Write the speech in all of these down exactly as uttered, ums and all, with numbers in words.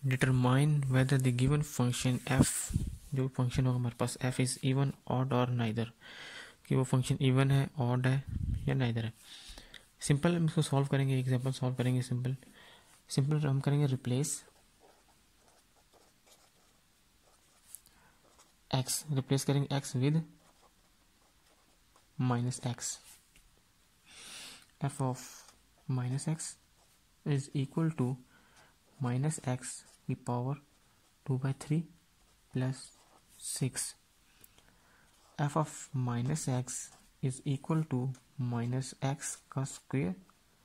Determine whether the given function F, जो function होगा हमारे पास एफ इज़ इवन ऑड और नाइदर, कि वो फंक्शन इवन है, ऑड है या नाइदर है। सिंपल हम इसको सॉल्व करेंगे, एग्जांपल सॉल्व करेंगे। सिंपल सिंपल हम करेंगे रिप्लेस एक्स, रिप्लेस करेंगे X with minus X. F of minus X is equal to minus X की power two by three plus six. F of minus X is equal to minus X का square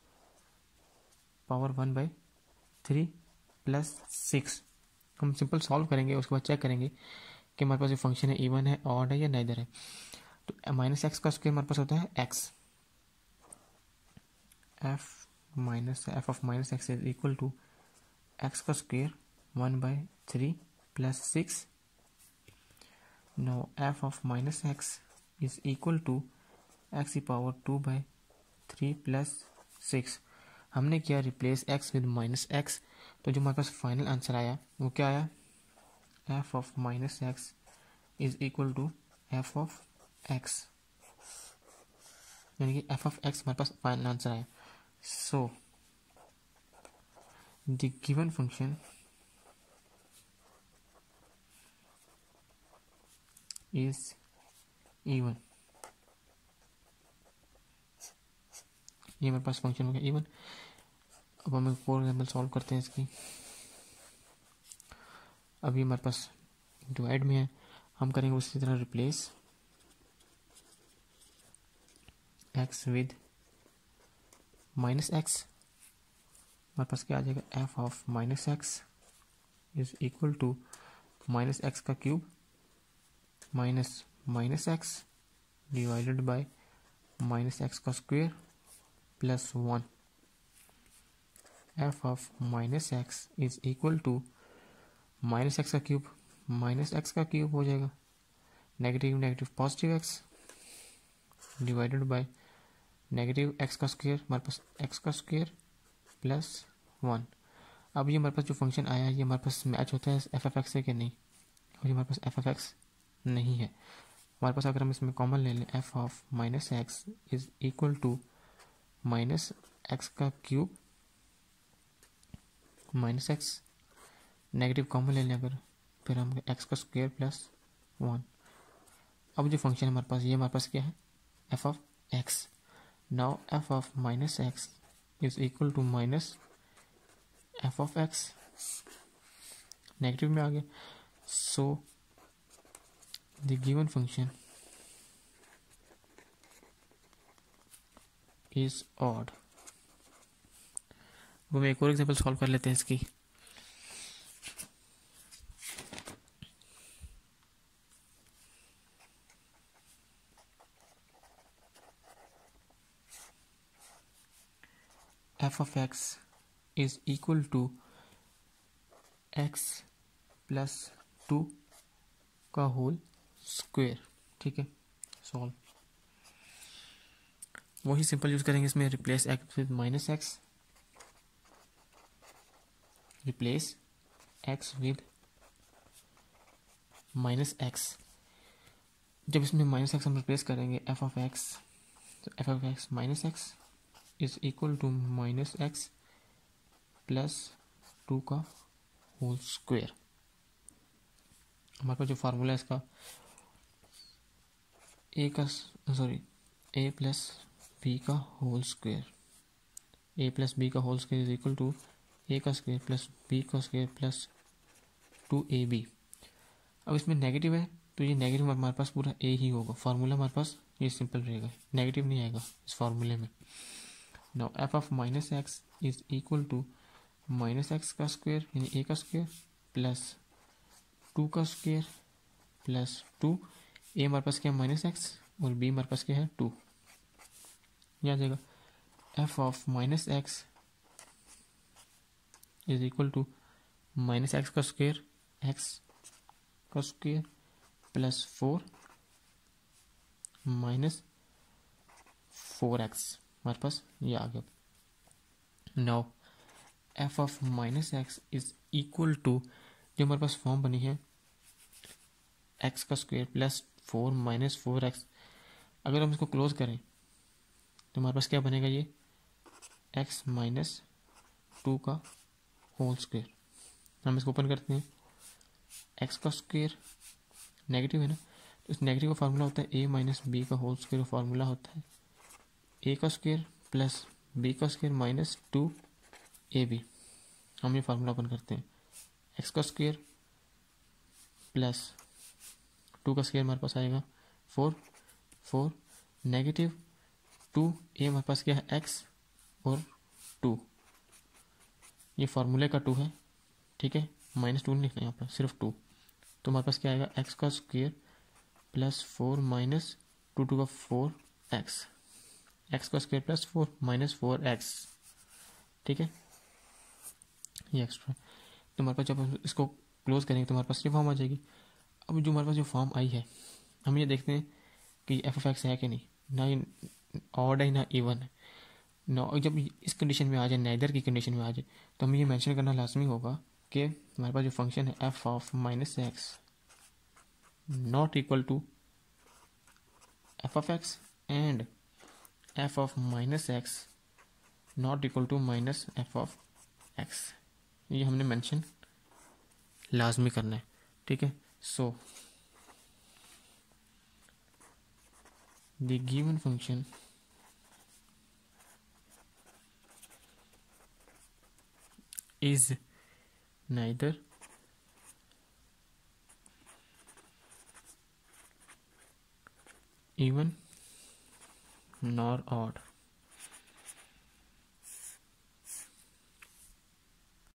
power one by three plus six. हम simple solve करेंगे, उसके बाद check करेंगे कि हमारे पास ये फंक्शन है इवन है, ऑड है या नाइदर है। तो माइनस एक्स का स्क्वेयर हमारे पास होता है X. F minus F of minus X is equal to X का square one by three plus six. Now F of minus X is equal to X की power two by three plus six. हमने किया replace X with minus X, तो जो हमारे पास final answer आया वो क्या आया? F of minus X is equal to F of X, यानी कि एफ ऑफ एक्स हमारे पास फाइनल आंसर आया। So the given function is even. ये हमारे पास फंक्शन हो गया इवन। अब हम फोर एग्जाम्पल सॉल्व करते हैं इसकी। अभी हमारे पास डिवाइड में है, हम करेंगे उसी तरह replace X with minus X. हमारे पास क्या आ जाएगा? F of minus X is equal to minus X का cube minus minus X divided by minus X का square plus one. F of minus X is equal to minus X का cube minus X का cube हो जाएगा, negative negative positive X divided by negative X का square, हमारे पास X का square plus one. अब ये हमारे पास जो फंक्शन आया ये हमारे पास मैच होता है एफ एफ एक्स से कि नहीं? और ये हमारे पास एफ एफ एक्स नहीं है हमारे पास। अगर हम इसमें कॉमन ले लें, F of minus X is equal to minus X का cube minus X, negative common ले लें अगर, फिर हम एक्स का स्क्वेयर प्लस वन। अब जो फंक्शन हमारे पास ये हमारे पास क्या है? F of X. Now F of minus X is equal to minus F of X, negative में आ गया। So the given function is odd. वो मैं एक और एग्जांपल सॉल्व कर लेते हैं इसकी। F of X is equal to X plus two का होल स्क्वेयर। ठीक है, सॉल्व। वही सिंपल यूज करेंगे इसमें, replace X with minus X, replace X with minus X. जब इसमें माइनस एक्स हम रिप्लेस करेंगे एफ ऑफ एक्स, तो F of X minus X is equal to minus X plus two का whole square. हमारे पास जो फार्मूला है इसका, ए का सॉरी ए प्लस बी का whole square, A plus B का whole square is equal to A का स्क्वेयर प्लस बी का square plus two A B. अब इसमें नेगेटिव है तो ये नेगेटिव हमारे पास पूरा ए ही होगा, फार्मूला हमारे पास ये सिंपल रहेगा, नेगेटिव नहीं आएगा इस फार्मूले में। Now F of minus X is equal to minus X का स्क्वेयर यानी ए का स्क्वेयर प्लस टू का स्क्वेयर प्लस टू। ए हमारे पास क्या है? माइनस एक्स, और बी हमारे पास क्या है? टू। यह आ जाएगा F of minus X is equal to minus X का स्क्वेयर एक्स का square plus four minus four X, हमारे पास ये आ गया। Now F of minus X is equal to, जो हमारे पास फॉर्म बनी है एक्स का square plus four minus four X, अगर हम इसको क्लोज करें तो हमारे पास क्या बनेगा, ये एक्स माइनस टू का होल स्क्वायर। हम इसको ओपन करते हैं, एक्स का स्क्वायर नेगेटिव है ना, तो इस नेगेटिव का फार्मूला होता है ए माइनस बी का होल स्क्वायर, फार्मूला होता है ए का स्क्वायर प्लस बी का square minus two A B. हम ये फार्मूला ओपन करते हैं, एक्स का स्क्वायर प्लस टू का स्क्वायर हमारे पास आएगा फोर, फोर नेगेटिव टू, ए हमारे पास क्या है एक्स और टू, ये फार्मूले का टू है, ठीक है, माइनस टू नहीं लिखना यहाँ पर, सिर्फ टू। तो हमारे पास क्या आएगा, एक्स का square plus four minus two, two का फोर एक्स, एक्स का square plus four minus four X, ठीक है, ये एक्स्ट्रा। तो हमारे पास जब हम इसको क्लोज करेंगे तो हमारे पास ये फॉर्म आ जाएगी। अब जो हमारे पास जो फॉर्म आई है, हम ये देखते हैं कि एफ ऑफ एक्स है कि नहीं, ना ये ऑड है ना इवन है। ना जब इस कंडीशन में आ जाए, नाइदर की कंडीशन में आ जाए, तो हमें ये मेंशन करना लाजमी होगा कि हमारे पास जो फंक्शन है F of minus X not equal to F of X and F of minus X not equal to minus F of X, ये हमने मेंशन लाजमी करना है, ठीक है। So the given function is neither even nor odd.